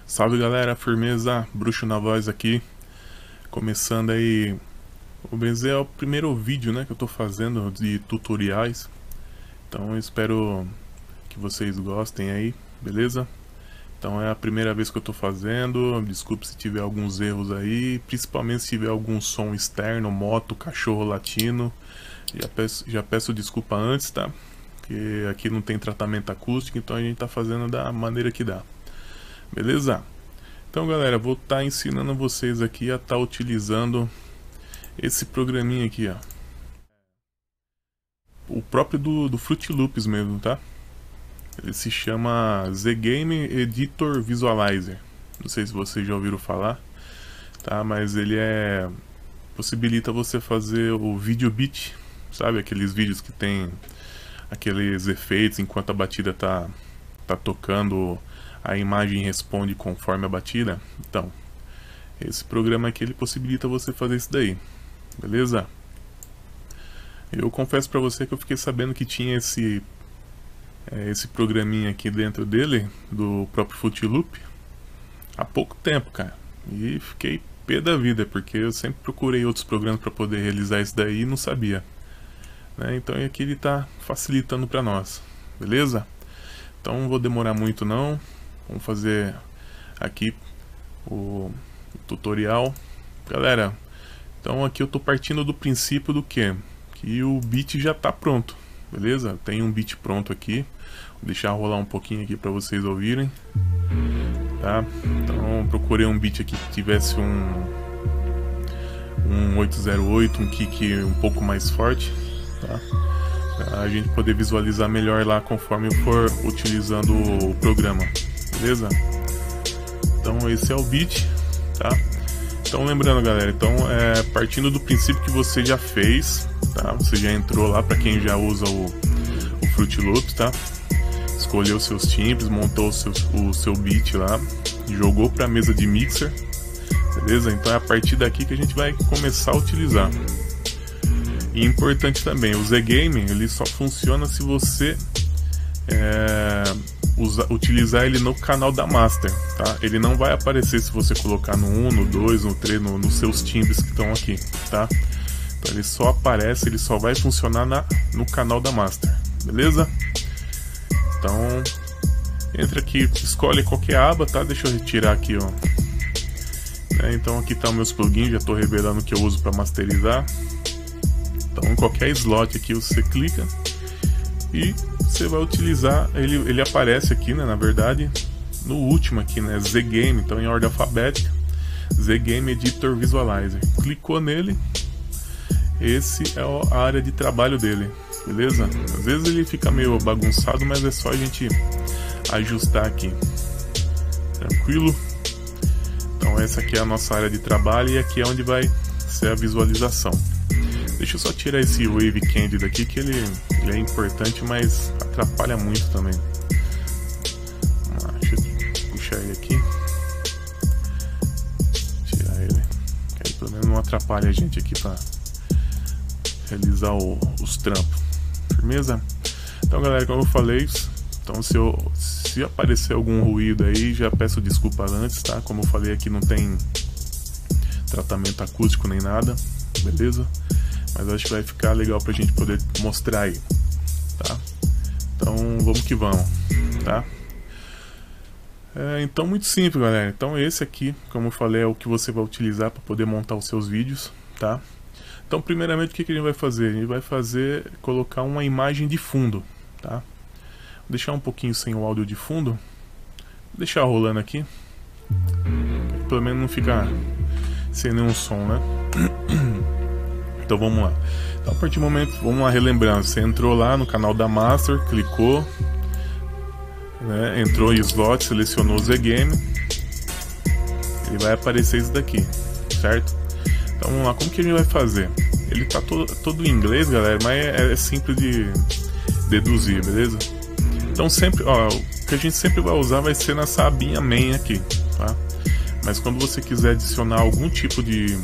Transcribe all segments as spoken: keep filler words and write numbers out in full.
Salve galera, firmeza, Bruxo na voz aqui, começando aí. O Benzer é o primeiro vídeo, né, que eu tô fazendo de tutoriais, então eu espero que vocês gostem aí, beleza? Então é a primeira vez que eu tô fazendo, desculpe se tiver alguns erros aí, principalmente se tiver algum som externo, moto, cachorro latindo, já peço, já peço desculpa antes, tá? Porque aqui não tem tratamento acústico, então a gente tá fazendo da maneira que dá. Beleza? Então galera, vou estar tá ensinando vocês aqui a estar tá utilizando esse programinha aqui, ó. O próprio do, do Fruity Loops mesmo, tá? Ele se chama Z-Game Editor Visualizer. Não sei se vocês já ouviram falar, tá? Mas ele é... possibilita você fazer o video beat, sabe? Aqueles vídeos que tem aqueles efeitos enquanto a batida tá, tá tocando, a imagem responde conforme a batida. Então, esse programa aqui ele possibilita você fazer isso daí, beleza? Eu confesso pra você que eu fiquei sabendo que tinha esse é, esse programinha aqui dentro dele, do próprio Fruity Loop, há pouco tempo, cara. E fiquei pé da vida, porque eu sempre procurei outros programas para poder realizar isso daí e não sabia, né? Então aqui ele tá facilitando pra nós, beleza? Então não vou demorar muito não. Vamos fazer aqui o, o tutorial. Galera, então aqui eu tô partindo do princípio do que? Que o beat já tá pronto, beleza? Tem um beat pronto aqui. Vou deixar rolar um pouquinho aqui para vocês ouvirem, tá? Então procurei um beat aqui que tivesse um um oito zero oito, um kick um pouco mais forte, tá? Pra a gente poder visualizar melhor lá conforme eu for utilizando o programa, beleza? Então esse é o beat, tá? Então lembrando galera, então é partindo do princípio que você já fez, tá? Você já entrou lá, para quem já usa o, o Fruity Loops, tá? Escolheu seus timbres, montou o seu, o seu beat lá, jogou para a mesa de mixer, beleza? Então é a partir daqui que a gente vai começar a utilizar. E importante também, o Z-Game ele só funciona se você é, usa, utilizar ele no canal da Master, tá? Ele não vai aparecer se você colocar no um, no dois, no três, no, nos seus timbres que estão aqui, tá? Então ele só aparece, ele só vai funcionar na, no canal da Master, beleza? Então entra aqui, escolhe qualquer aba, tá? Deixa eu retirar aqui, ó. É, então aqui tá os meus plugins, já estou revelando o que eu uso para masterizar. Então em qualquer slot aqui você clica e você vai utilizar, ele, ele aparece aqui, né, na verdade, no último aqui, né, Z-Game, então em ordem alfabética, Z-Game Editor Visualizer. Clicou nele, esse é a área de trabalho dele, beleza? Às vezes ele fica meio bagunçado, mas é só a gente ajustar aqui, tranquilo? Então essa aqui é a nossa área de trabalho e aqui é onde vai ser a visualização. Deixa eu só tirar esse Wave Candy daqui, que ele, ele é importante, mas atrapalha muito também. Vamos lá, deixa eu puxar ele aqui. Tirar ele, que aí pelo menos não atrapalha a gente aqui para realizar o, os trampos. Firmeza? Então galera, como eu falei, então se, eu, se aparecer algum ruído aí, já peço desculpa antes, tá? Como eu falei aqui, não tem tratamento acústico nem nada, beleza? Mas acho que vai ficar legal pra gente poder mostrar aí, tá? Então vamos que vamos, tá? É, então muito simples galera, então esse aqui, como eu falei, é o que você vai utilizar para poder montar os seus vídeos, tá? Então primeiramente o que, que a gente vai fazer? A gente vai fazer, colocar uma imagem de fundo, tá? Vou deixar um pouquinho sem o áudio de fundo, vou deixar rolando aqui, pelo menos não ficar sem nenhum som, né? Então vamos lá. Então a partir do momento, vamos lá relembrando, você entrou lá no canal da Master, clicou, né, entrou em slot, selecionou o Z-Game, ele vai aparecer isso daqui, certo? Então vamos lá, como que a gente vai fazer? Ele tá todo, todo em inglês, galera, mas é, é simples de deduzir, beleza? Então sempre, ó, o que a gente sempre vai usar vai ser nessa abinha main aqui, tá? Mas quando você quiser adicionar algum tipo de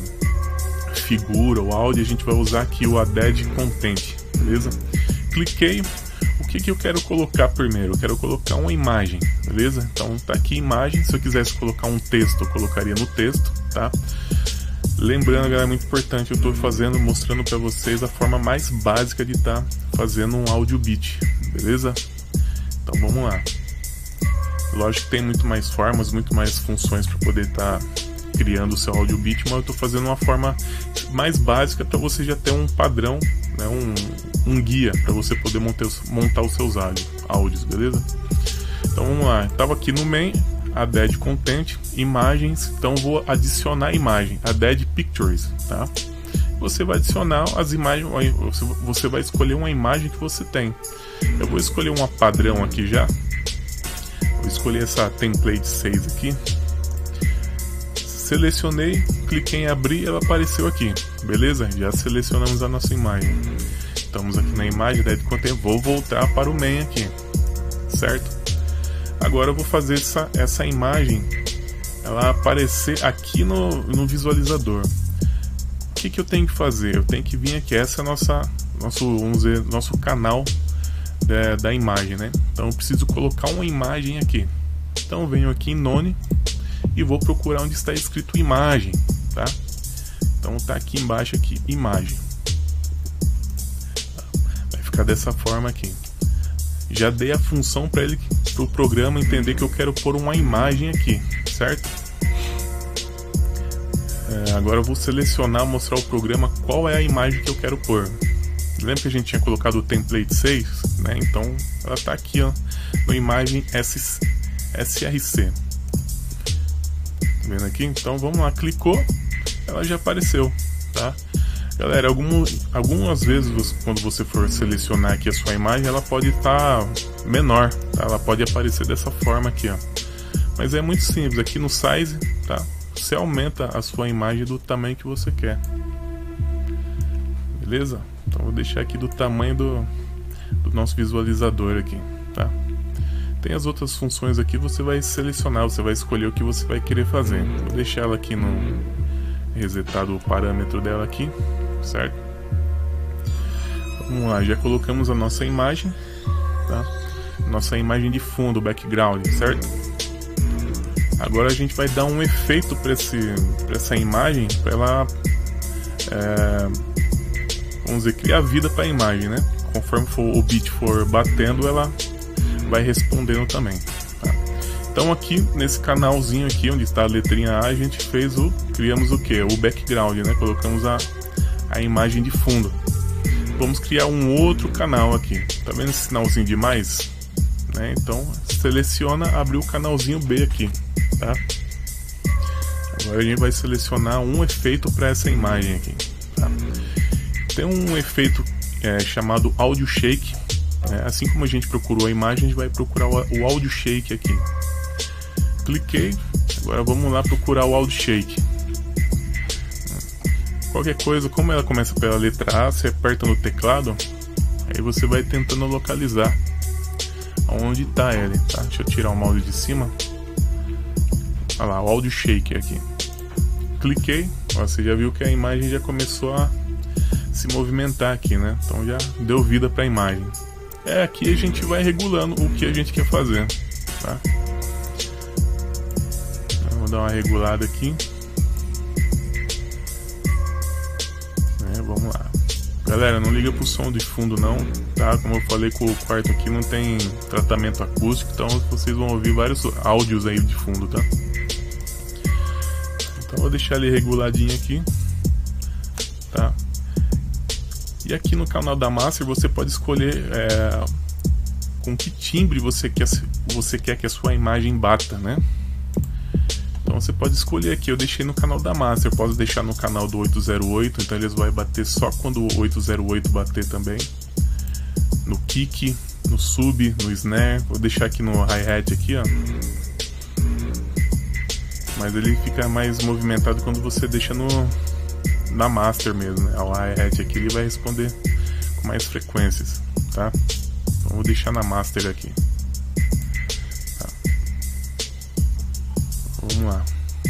figura ou áudio, a gente vai usar aqui o Add Content, beleza? Cliquei, o que que eu quero colocar primeiro? Eu quero colocar uma imagem, beleza? Então tá aqui imagem. Se eu quisesse colocar um texto, eu colocaria no texto, tá? Lembrando, galera, é muito importante, eu estou fazendo, mostrando para vocês a forma mais básica de estar tá fazendo um áudio beat, beleza? Então vamos lá. Lógico que tem muito mais formas, muito mais funções para poder estar tá criando o seu áudio beat, mas eu estou fazendo uma forma mais básica para você já ter um padrão, né, um, um guia para você poder montar, montar os seus áudios, áudios, beleza? Então vamos lá, estava aqui no main, add content, imagens, então vou adicionar imagem, add pictures, tá? Você vai adicionar as imagens, você vai escolher uma imagem que você tem. Eu vou escolher uma padrão aqui já. Vou escolher essa template seis aqui. Selecionei, cliquei em abrir, ela apareceu aqui, beleza? Já selecionamos a nossa imagem. Estamos aqui na imagem, add content, vou voltar para o main aqui, certo? Agora eu vou fazer essa, essa imagem ela aparecer aqui no, no visualizador. O que, que eu tenho que fazer? Eu tenho que vir aqui, essa é a nossa, nosso, vamos dizer, nosso canal da, da imagem, né? Então eu preciso colocar uma imagem aqui. Então eu venho aqui em None e vou procurar onde está escrito imagem, tá? Então tá aqui embaixo aqui, imagem. Vai ficar dessa forma aqui. Já dei a função para ele, para o programa entender que eu quero pôr uma imagem aqui, certo? É, agora eu vou selecionar, mostrar ao programa qual é a imagem que eu quero pôr. Lembra que a gente tinha colocado o template seis, né? Então ela está aqui, ó, no imagem S R C. Tá vendo aqui? Então vamos lá, clicou, ela já apareceu, tá? Galera, algum, algumas vezes você, quando você for selecionar aqui a sua imagem, ela pode estar tá menor, tá? Ela pode aparecer dessa forma aqui, ó. Mas é muito simples, aqui no size, tá? Você aumenta a sua imagem do tamanho que você quer. Beleza? Então vou deixar aqui do tamanho do, do nosso visualizador aqui, tá? Tem as outras funções aqui, você vai selecionar, você vai escolher o que você vai querer fazer. Vou deixar ela aqui no resetado o parâmetro dela aqui, certo? Vamos lá, já colocamos a nossa imagem, tá? Nossa imagem de fundo, background, certo? Agora a gente vai dar um efeito para essa imagem, para ela, é, vamos dizer, criar vida para a imagem, né? Conforme for, o beat for batendo, ela vai respondendo também, tá? Então aqui nesse canalzinho aqui onde está a letrinha A, a gente fez o, criamos o que? O background, né? Colocamos a, a imagem de fundo. Vamos criar um outro canal aqui. Tá vendo esse sinalzinho de mais? Né? Então seleciona, abrir o canalzinho B aqui, tá? Agora a gente vai selecionar um efeito para essa imagem aqui, tá? Tem um efeito é, chamado Audio Shake, né? Assim como a gente procurou a imagem, a gente vai procurar o, o Audio Shake aqui. Cliquei, agora vamos lá procurar o Audio Shake. Qualquer coisa, como ela começa pela letra A, você aperta no teclado, aí você vai tentando localizar onde está ele, tá? Deixa eu tirar o mouse de cima. Olha lá, o Audio Shake aqui. Cliquei, ó, você já viu que a imagem já começou a se movimentar aqui, né? Então já deu vida para a imagem. É, aqui a gente vai regulando o que a gente quer fazer, tá? Vou dar uma regulada aqui. É, vamos lá. Galera, não liga pro som de fundo não, tá? Como eu falei, com o quarto aqui não tem tratamento acústico, então vocês vão ouvir vários áudios aí de fundo, tá? Então vou deixar ele reguladinho aqui, tá? E aqui no canal da Master você pode escolher é, com que timbre você quer, você quer que a sua imagem bata, né? Então você pode escolher aqui, eu deixei no canal da Master, eu posso deixar no canal do oito zero oito, então eles vão bater só quando o oito zero oito bater também. No kick, no sub, no snare, vou deixar aqui no hi-hat aqui, ó. Mas ele fica mais movimentado quando você deixa no na Master mesmo, né? O hi-hat aqui ele vai responder com mais frequências, tá? Então vou deixar na Master aqui. Tá. Vamos lá.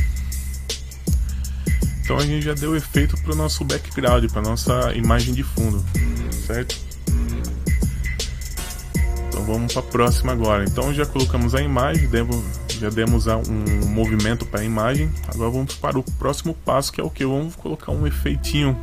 Então a gente já deu efeito para o nosso background, para nossa imagem de fundo, certo? Então vamos para a próxima agora. Então já colocamos a imagem, devo, já demos um movimento para a imagem. Agora vamos para o próximo passo, que é o que? Vamos colocar um efeitinho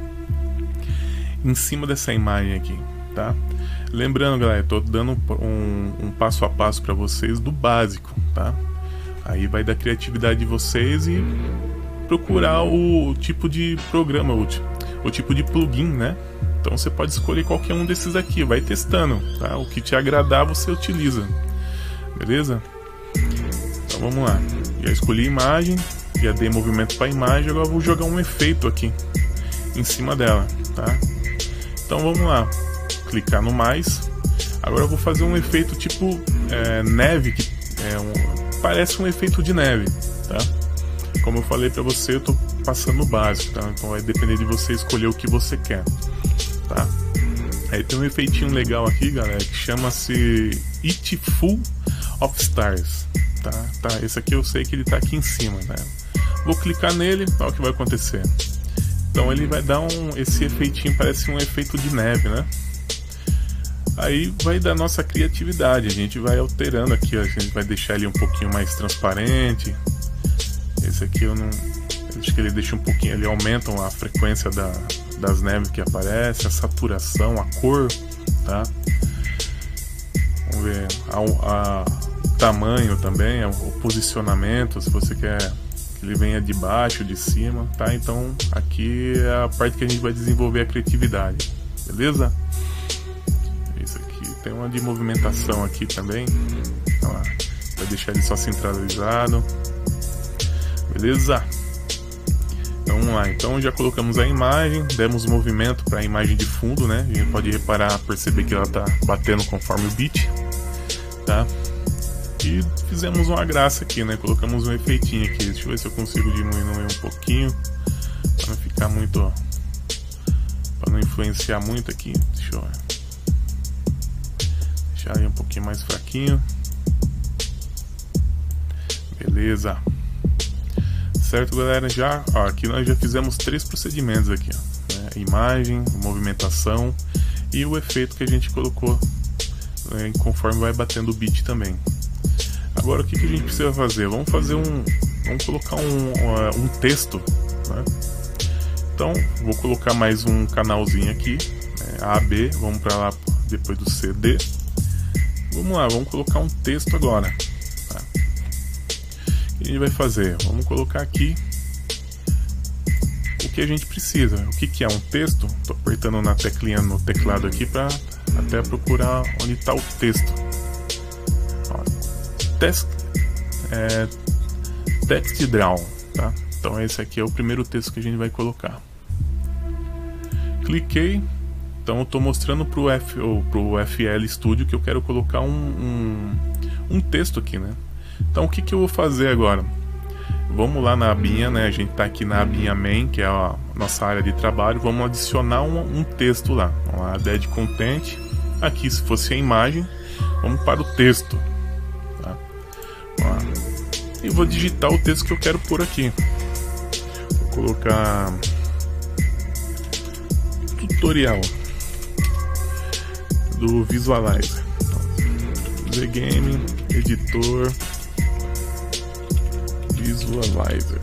em cima dessa imagem aqui, tá? Lembrando, galera, estou dando um, um passo a passo para vocês do básico, tá? Aí vai da criatividade de vocês e procurar o tipo de programa, o, o tipo de plugin, né? Então você pode escolher qualquer um desses aqui, vai testando, tá? O que te agradar você utiliza, beleza? Então vamos lá, já escolhi a imagem, já dei movimento para a imagem, agora eu vou jogar um efeito aqui em cima dela, tá? Então vamos lá, clicar no mais, agora eu vou fazer um efeito tipo é, neve, que é um, parece um efeito de neve, tá? Como eu falei para você, eu tô passando o básico, tá? Então vai depender de você escolher o que você quer. Tá? Aí tem um efeitinho legal aqui, galera, que chama-se It Full of Stars, tá? Tá? Esse aqui eu sei que ele tá aqui em cima, né? Vou clicar nele, olha o que vai acontecer. Então ele vai dar um, esse efeitinho, parece um efeito de neve, né? Aí vai da nossa criatividade, a gente vai alterando aqui, ó, a gente vai deixar ele um pouquinho mais transparente. Esse aqui eu não... acho que ele deixa um pouquinho, ele aumenta a frequência da, das neves que aparece, a saturação, a cor, tá? Vamos ver a, a tamanho também, o posicionamento, se você quer que ele venha de baixo, de cima, tá? Então aqui é a parte que a gente vai desenvolver a criatividade, beleza? Isso aqui tem uma de movimentação aqui também, olha lá, vai deixar ele só centralizado, beleza? Então vamos lá, então já colocamos a imagem, demos movimento para a imagem de fundo, né? A gente pode reparar, perceber que ela está batendo conforme o beat, tá? E fizemos uma graça aqui, né? Colocamos um efeitinho aqui, deixa eu ver se eu consigo diminuir um pouquinho, para não ficar muito, para não influenciar muito aqui, deixa eu deixar ele um pouquinho mais fraquinho, beleza. Certo, galera, já ó, aqui nós já fizemos três procedimentos aqui, ó, né? Imagem, movimentação e o efeito que a gente colocou, né, conforme vai batendo o beat também. Agora o que, que a gente precisa fazer? Vamos fazer um, vamos colocar um, um texto, né? Então vou colocar mais um canalzinho aqui, né, A, B, vamos para lá depois do C, D. Vamos lá, vamos colocar um texto agora. O que a gente vai fazer? Vamos colocar aqui o que a gente precisa. O que, que é um texto? Estou apertando na teclinha no teclado aqui para até procurar onde está o texto. Ó, text, é, text draw, tá? Então esse aqui é o primeiro texto que a gente vai colocar. Cliquei. Então eu estou mostrando para o F, ou pro F L Studio que eu quero colocar um, um, um texto aqui, né? Então o que, que eu vou fazer agora? Vamos lá na abinha, né? A gente está aqui na abinha main, que é a nossa área de trabalho. Vamos adicionar um, um texto lá. Vamos lá, add content. Aqui, se fosse a imagem, vamos para o texto, tá? Vamos lá. E vou digitar o texto que eu quero pôr aqui. Vou colocar tutorial do Visualizer. The Game Editor Visualizer,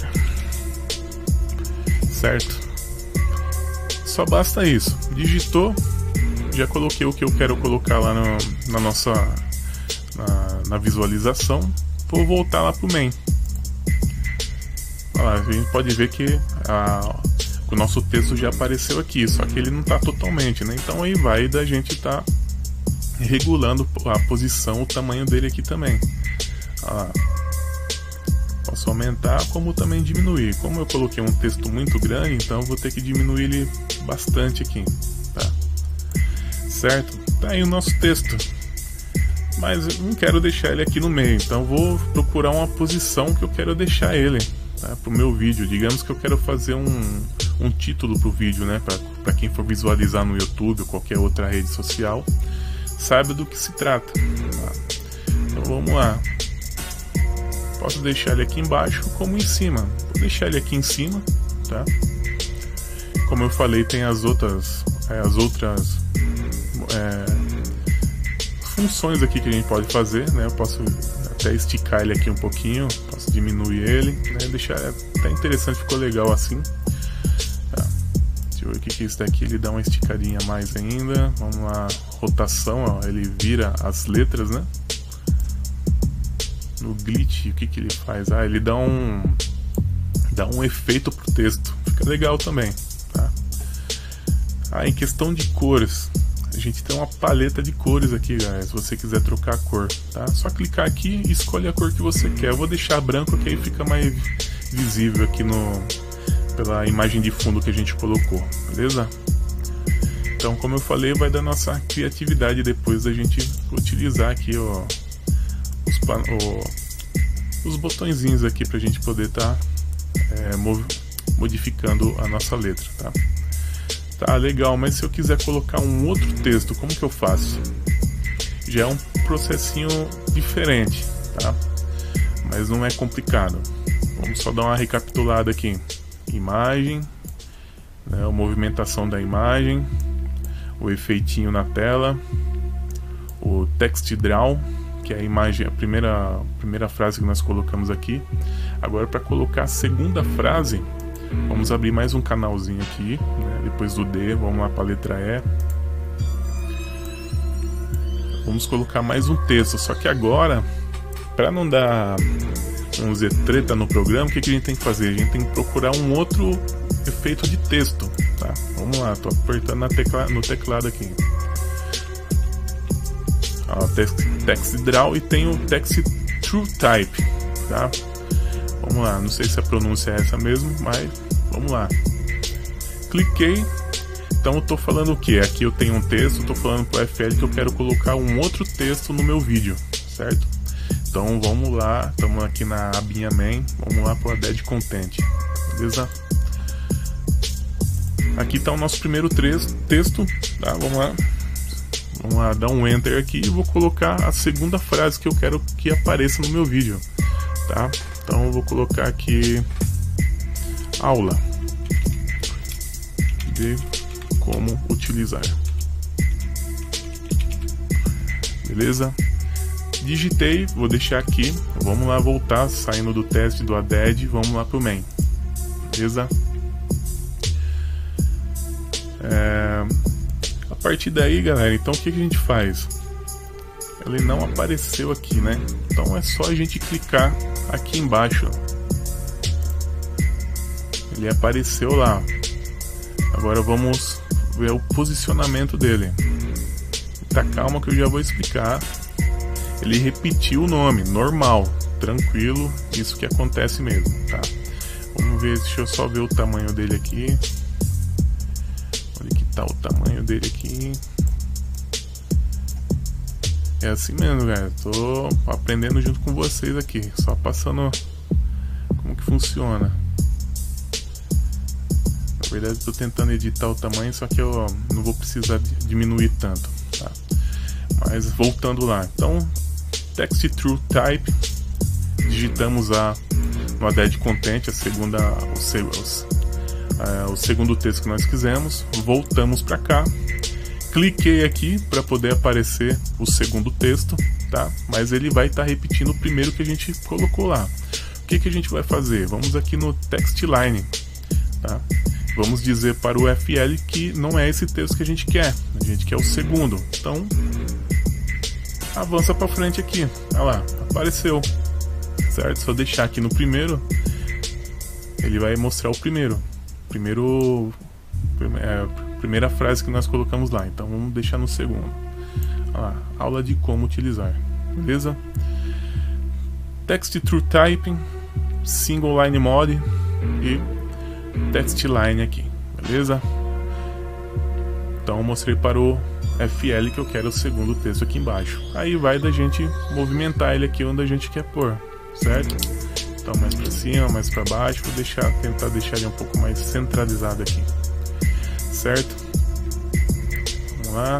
certo? Só basta isso. Digitou, já coloquei o que eu quero colocar lá no, na nossa na, na visualização. Vou voltar lá pro main. Olha lá, a gente pode ver que a, o nosso texto já apareceu aqui, só que ele não está totalmente, né? Então aí vai da gente estar tá regulando a posição, o tamanho dele aqui também. Olha lá. Posso aumentar, como também diminuir. Como eu coloquei um texto muito grande, então eu vou ter que diminuir ele bastante aqui, tá? Certo? Tá aí o nosso texto. Mas eu não quero deixar ele aqui no meio, então eu vou procurar uma posição que eu quero deixar ele, tá? Para o meu vídeo. Digamos que eu quero fazer um, um título para o vídeo, né? Para quem for visualizar no YouTube ou qualquer outra rede social, saiba do que se trata, tá? Então vamos lá. Posso deixar ele aqui embaixo como em cima. Vou deixar ele aqui em cima, tá? Como eu falei, tem as outras, é, as outras é, funções aqui que a gente pode fazer, né? Eu posso até esticar ele aqui um pouquinho, posso diminuir ele, né? Deixar até interessante, ficou legal assim. Tá. Deixa eu ver o que que é isso daqui, ele dá uma esticadinha a mais ainda. Vamos lá, rotação, ó, ele vira as letras, né? No glitch, o que que ele faz? Ah, ele dá um dá um efeito pro texto, fica legal também, tá? Ah, em questão de cores, a gente tem uma paleta de cores aqui, galera, se você quiser trocar a cor, tá? Só clicar aqui e escolher a cor que você quer. Eu vou deixar branco, que aí fica mais visível aqui no pela imagem de fundo que a gente colocou, beleza? Então, como eu falei, vai da nossa criatividade depois da gente utilizar aqui, ó, os, o, os botõezinhos aqui pra gente poder estar tá, é, modificando a nossa letra, tá? Tá, legal, mas se eu quiser colocar um outro texto, como que eu faço? Já é um processinho diferente, tá? Mas não é complicado. Vamos só dar uma recapitulada aqui. Imagem, né, a movimentação da imagem, o efeitinho na tela, o text draw, que é a imagem, a primeira, a primeira frase que nós colocamos aqui. Agora, para colocar a segunda frase, vamos abrir mais um canalzinho aqui, né? Depois do D, vamos lá para a letra E. Vamos colocar mais um texto, só que agora, para não dar, vamos dizer, treta no programa, o que, que a gente tem que fazer? A gente tem que procurar um outro efeito de texto, tá? Vamos lá, tô apertando na tecla, no teclado aqui. Ó, text, text draw e tem o text true type, tá? Vamos lá, não sei se a pronúncia é essa mesmo, mas vamos lá. Cliquei. Então eu tô falando o que? Aqui eu tenho um texto, tô falando pro F L que eu quero colocar um outro texto no meu vídeo, certo? Então vamos lá, estamos aqui na abinha main, vamos lá para o add content, beleza? Aqui está o nosso primeiro texto, tá? Vamos lá, vamos lá, dar um enter aqui e vou colocar a segunda frase que eu quero que apareça no meu vídeo, tá? Então eu vou colocar aqui aula de como utilizar, beleza? Digitei, vou deixar aqui, vamos lá voltar, saindo do teste do add, vamos lá pro main, beleza? É, a partir daí, galera, então o que, que a gente faz? Ele não apareceu aqui, né? Então é só a gente clicar aqui embaixo, ele apareceu lá. Agora vamos ver o posicionamento dele. Tá, calma que eu já vou explicar. Ele repetiu o nome, normal, tranquilo, isso que acontece mesmo, tá? Vamos ver, deixa eu só ver o tamanho dele aqui. Olha que tá o tamanho dele aqui. É assim mesmo, galera. Tô aprendendo junto com vocês aqui, só passando como que funciona. Na verdade, estou tentando editar o tamanho, só que eu ó, não vou precisar diminuir tanto, tá? Mas voltando lá, então text true type, digitamos a no add content a segunda, o, seg, os, uh, o segundo texto que nós quisemos, voltamos para cá, cliquei aqui para poder aparecer o segundo texto, tá? Mas ele vai estar tá repetindo o primeiro que a gente colocou lá. O que que a gente vai fazer? Vamos aqui no text line, tá? Vamos dizer para o F L que não é esse texto que a gente quer, a gente quer o segundo. Então, avança para frente aqui. Olha lá, apareceu, certo? Só deixar aqui no primeiro, ele vai mostrar o primeiro, primeiro, é, primeira frase que nós colocamos lá. Então, vamos deixar no segundo. Olha lá, aula de como utilizar, beleza? Text true typing, single line mode e text line aqui, beleza? Então eu mostrei para o F L que eu quero o segundo texto aqui embaixo. Aí vai da gente movimentar ele aqui onde a gente quer pôr, certo? Então mais para cima, mais para baixo, vou deixar, tentar deixar ele um pouco mais centralizado aqui, certo? Vamos lá.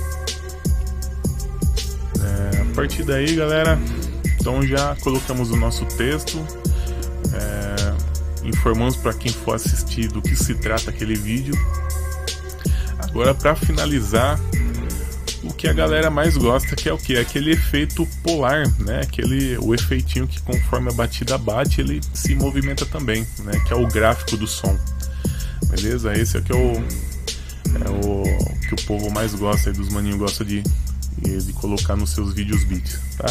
É, a partir daí, galera, então já colocamos o nosso texto. É, informamos para quem for assistir do que se trata aquele vídeo. Agora, para finalizar, o que a galera mais gosta, que é o que? É aquele efeito polar, né? Aquele, o efeitinho que conforme a batida bate, ele se movimenta também, né? Que é o gráfico do som. Beleza? Esse aqui é o, é o que o povo mais gosta, dos maninhos gosta de, de colocar nos seus vídeos beats, tá?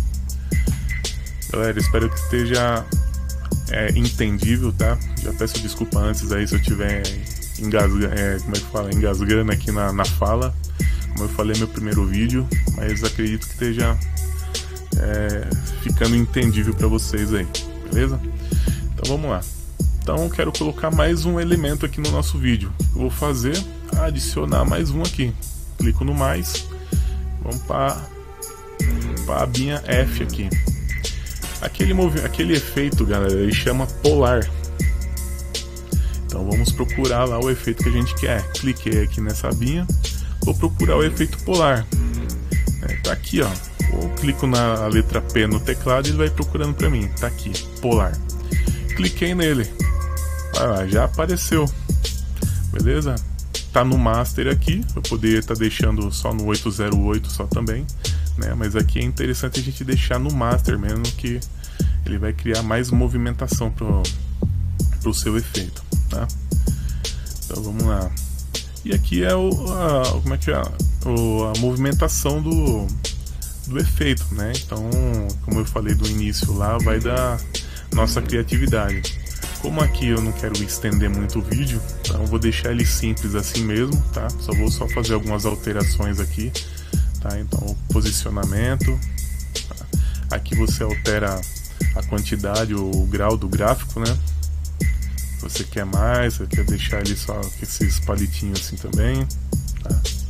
Galera, espero que esteja é, entendível, tá? Já peço desculpa antes aí se eu tiver engasga, é, como é que fala? engasgando aqui na, na fala. Como eu falei, meu primeiro vídeo, mas acredito que esteja é, ficando entendível para vocês aí, beleza? Então vamos lá. Então eu quero colocar mais um elemento aqui no nosso vídeo. Eu vou fazer, adicionar mais um aqui. Clico no mais, vamos para a abinha F aqui. Aquele, aquele efeito, galera, ele chama polar. Então vamos procurar lá o efeito que a gente quer. Cliquei aqui nessa abinha. Vou procurar o efeito polar. É, tá aqui, ó. Eu clico na letra P no teclado e ele vai procurando para mim. Tá aqui, polar. Cliquei nele. Vai lá, já apareceu. Beleza? Tá no master aqui. Eu poderia estar tá deixando só no oito zero oito só também, né? Mas aqui é interessante a gente deixar no master mesmo, que ele vai criar mais movimentação pro, pro seu efeito, tá? Então vamos lá. E aqui é o, a, como é que é? O, a movimentação do, do efeito, né? Então, como eu falei do início lá, vai da nossa criatividade. Como aqui eu não quero estender muito o vídeo, então eu vou deixar ele simples assim mesmo, tá? Só vou só fazer algumas alterações aqui, tá? Então, o posicionamento. Tá? Aqui você altera a quantidade, o grau do gráfico, né? Você quer mais, você quer deixar ele só com esses palitinhos assim também, tá?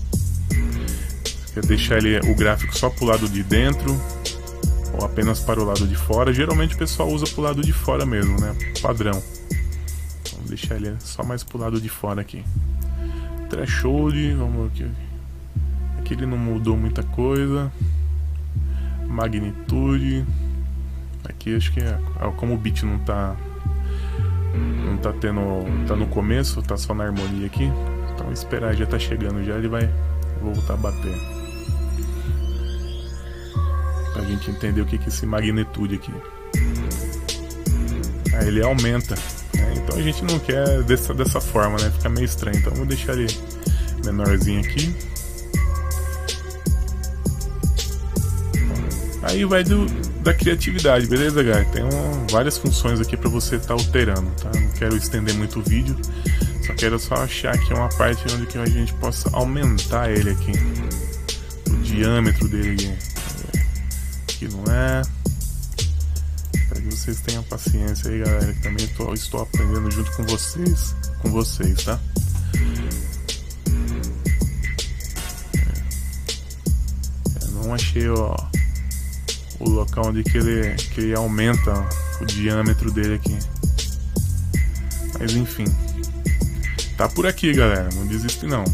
Você quer deixar ele, o gráfico só para o lado de dentro ou apenas para o lado de fora. Geralmente o pessoal usa para o lado de fora mesmo, né? Padrão. Vamos deixar ele só mais para o lado de fora aqui. Threshold, vamos aqui. Aqui ele não mudou muita coisa. Magnitude. Aqui acho que é, como o beat não tá não tá tendo, tá no começo, tá só na harmonia aqui, então esperar, já tá chegando, já ele vai voltar a bater, pra gente entender o que que é esse magnitude aqui. Aí ele aumenta, né? Então a gente não quer dessa, dessa forma, né? Fica meio estranho, então vou deixar ele menorzinho aqui. Aí vai do, da criatividade, beleza, galera? Tem um, várias funções aqui para você estar tá alterando, tá? Não quero estender muito o vídeo, só quero só achar aqui uma parte onde que a gente possa aumentar ele aqui, o diâmetro dele aqui não é. Espero que vocês tenham paciência aí, galera, que também tô, estou aprendendo junto com vocês, com vocês, tá? Eu não achei, ó, o local onde que ele, que ele aumenta o diâmetro dele aqui. Mas enfim, tá por aqui, galera, não desiste não.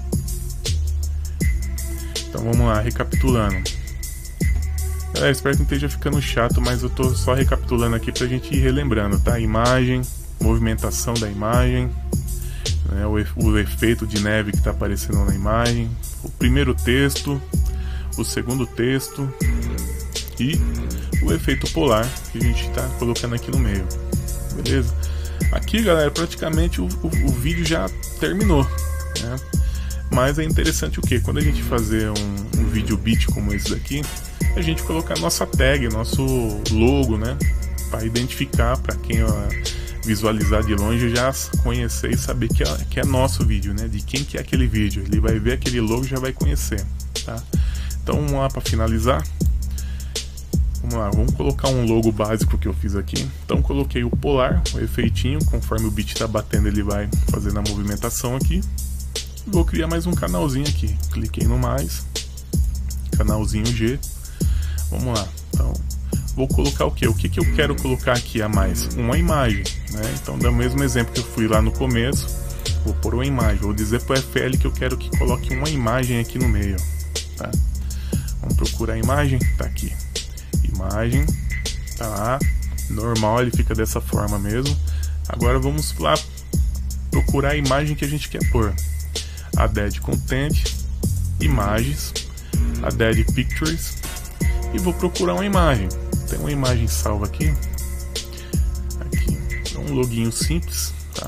Então vamos lá, recapitulando. Galera, espero que não esteja ficando chato, mas eu tô só recapitulando aqui pra gente ir relembrando, tá? Imagem, movimentação da imagem, né? o, o efeito de neve que tá aparecendo na imagem, o primeiro texto, o segundo texto e o efeito polar que a gente está colocando aqui no meio, beleza? Aqui, galera, praticamente o, o, o vídeo já terminou, né? Mas é interessante o que? Quando a gente fazer um, um vídeo beat como esse daqui, a gente colocar nossa tag, nosso logo, né? Para identificar, para quem ó, visualizar de longe já conhecer e saber que é, que é nosso vídeo, né? De quem que é aquele vídeo. Ele vai ver aquele logo e já vai conhecer, tá? Então vamos lá para finalizar. Vamos lá, vamos colocar um logo básico que eu fiz aqui. Então coloquei o polar, o efeitinho, conforme o beat tá batendo ele vai fazendo a movimentação aqui. Vou criar mais um canalzinho aqui. Cliquei no mais, canalzinho G. Vamos lá, então vou colocar o que? O que que eu quero colocar aqui a mais? Uma imagem, né? Então do mesmo exemplo que eu fui lá no começo, vou pôr uma imagem. Vou dizer para o F L que eu quero que coloque uma imagem aqui no meio, tá? Vamos procurar a imagem, tá aqui. Imagem, tá lá, normal, ele fica dessa forma mesmo. Agora vamos lá procurar a imagem que a gente quer pôr. A Dead Content, imagens, Add Pictures, e vou procurar uma imagem. Tem uma imagem salva aqui. Aqui é um loginho simples, tá?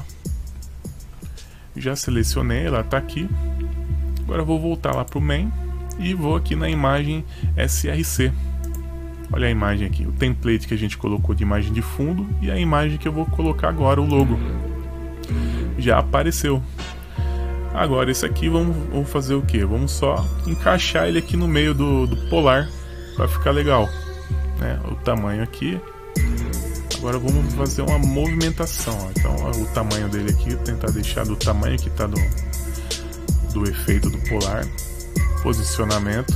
Já selecionei, ela está aqui. Agora eu vou voltar lá para o main e vou aqui na imagem S R C. Olha a imagem aqui, o template que a gente colocou de imagem de fundo e a imagem que eu vou colocar agora, o logo. Já apareceu. Agora esse aqui vamos, vamos fazer o que? Vamos só encaixar ele aqui no meio do, do polar para ficar legal, né? O tamanho aqui. Agora vamos fazer uma movimentação, ó. Então ó, o tamanho dele aqui, tentar deixar do tamanho que está do, do efeito do polar. Posicionamento.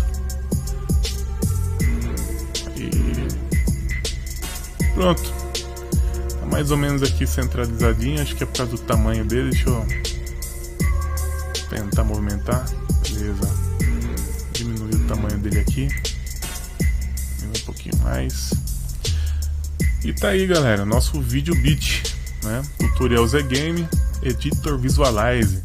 E pronto. Tá mais ou menos aqui centralizadinho, acho que é por causa do tamanho dele. Deixa eu tentar movimentar. Beleza. Diminuir o tamanho dele aqui. Um pouquinho mais. E tá aí, galera, nosso vídeo beat, né? Tutorial Z-Game Editor Visualize.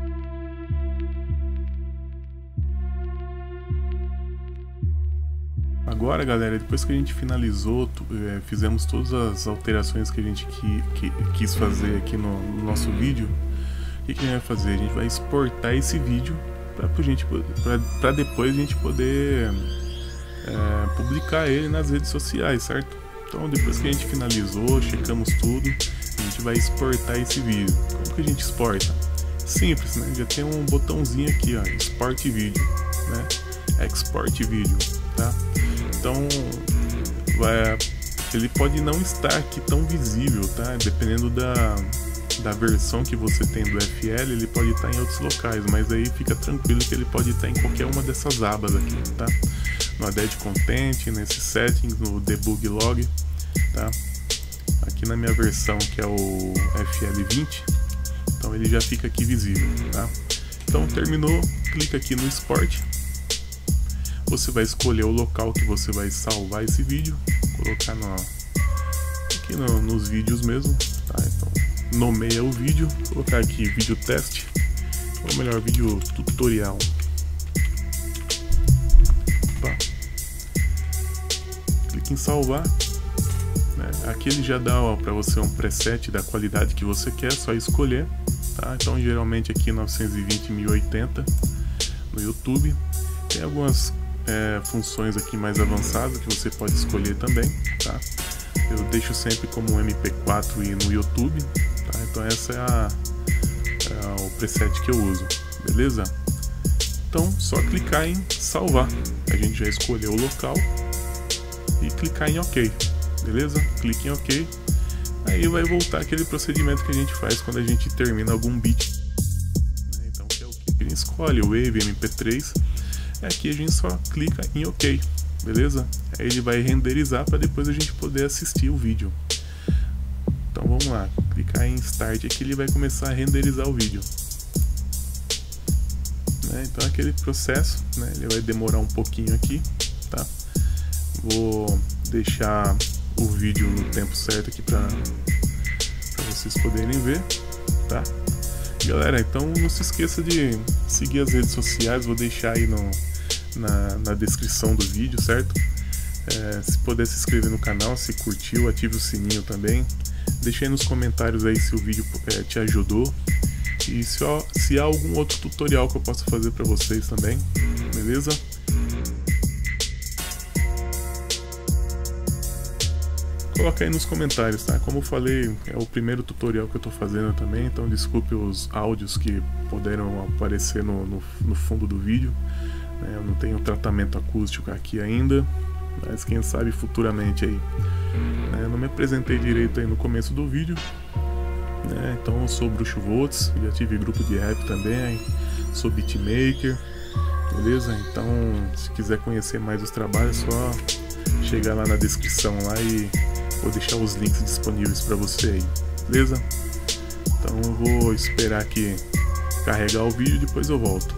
Agora, galera, depois que a gente finalizou, é, fizemos todas as alterações que a gente qui, que, quis fazer aqui no, no nosso vídeo, o que, que a gente vai fazer? A gente vai exportar esse vídeo para depois a gente poder é, publicar ele nas redes sociais, certo? Então, depois que a gente finalizou, checamos tudo, a gente vai exportar esse vídeo. Como que a gente exporta? Simples, né? Já tem um botãozinho aqui, ó, Export Vídeo, né? Export Vídeo, tá? Então, vai, ele pode não estar aqui tão visível, tá? Dependendo da, da versão que você tem do F L, ele pode estar em outros locais, mas aí fica tranquilo que ele pode estar em qualquer uma dessas abas aqui, tá? No Add Content, nesse Settings, no Debug Log, tá? Aqui na minha versão, que é o F L vinte, então ele já fica aqui visível, tá? Então, terminou, clica aqui no Export. Você vai escolher o local que você vai salvar esse vídeo, colocar no, aqui no, nos vídeos mesmo, tá? Então, nomeia o vídeo, colocar aqui vídeo teste, ou melhor, vídeo tutorial. Opa. Clique em salvar, né? Aqui ele já dá para você um preset da qualidade que você quer, só escolher, tá? Então geralmente aqui novecentos e vinte por mil e oitenta no YouTube. Tem algumas É, funções aqui mais avançadas que você pode escolher também, tá? Eu deixo sempre como M P quatro e no YouTube, tá? Então essa é, a, é o preset que eu uso, beleza? Então só clicar em salvar, a gente já escolheu o local e clicar em OK, beleza? Clique em OK, aí vai voltar aquele procedimento que a gente faz quando a gente termina algum beat, né? Então que é o que a gente escolhe, o Wave, M P três. Aqui a gente só clica em OK, beleza? Aí ele vai renderizar para depois a gente poder assistir o vídeo. Então vamos lá, clicar em Start aqui, ele vai começar a renderizar o vídeo, né? Então aquele processo, né, ele vai demorar um pouquinho aqui, tá? Vou deixar o vídeo no tempo certo aqui para vocês poderem ver, tá? Galera, então não se esqueça de seguir as redes sociais, vou deixar aí no, na, na descrição do vídeo, certo? É, se puder se inscrever no canal, se curtiu, ative o sininho também. Deixe aí nos comentários aí se o vídeo é, te ajudou. E se, ó, se há algum outro tutorial que eu possa fazer para vocês também, beleza? Coloca aí nos comentários, tá? Como eu falei, é o primeiro tutorial que eu tô fazendo também, então desculpe os áudios que puderam aparecer no, no, no fundo do vídeo, né? Eu não tenho tratamento acústico aqui ainda, mas quem sabe futuramente aí, né? Eu não me apresentei direito aí no começo do vídeo, né? Então eu sou Bruxo Volts, já tive grupo de rap também, sou beatmaker, beleza? Então se quiser conhecer mais os trabalhos, é só chegar lá na descrição lá e vou deixar os links disponíveis para você aí, beleza? Então eu vou esperar aqui carregar o vídeo e depois eu volto.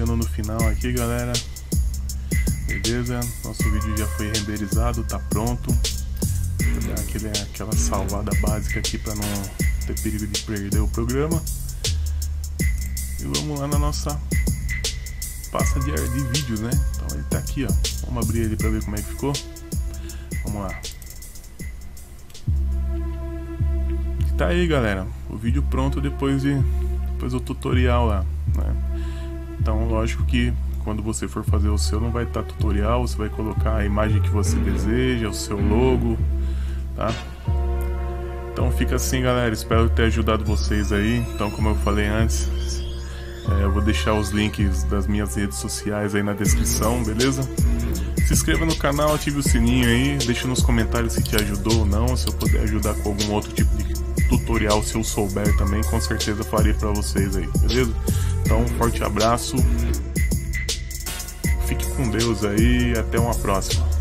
chegando no final aqui, galera. Beleza? Nosso vídeo já foi renderizado, tá pronto. Vou dar aquele, aquela salvada básica aqui para não ter perigo de perder o programa. E vamos lá na nossa pasta de, de vídeos, né? Então ele tá aqui, ó. Vamos abrir ele para ver como é que ficou. Vamos lá. E tá aí, galera. O vídeo pronto depois de depois do tutorial lá, né? Então, lógico que quando você for fazer o seu, não vai estar tutorial, você vai colocar a imagem que você deseja, o seu logo, tá? Então fica assim, galera, espero ter ajudado vocês aí. Então, como eu falei antes, é, eu vou deixar os links das minhas redes sociais aí na descrição, beleza? Se inscreva no canal, ative o sininho aí, deixa nos comentários se te ajudou ou não, se eu puder ajudar com algum outro tipo de tutorial, se eu souber também, com certeza farei pra vocês aí, beleza? Então, um forte abraço, fique com Deus aí e até uma próxima.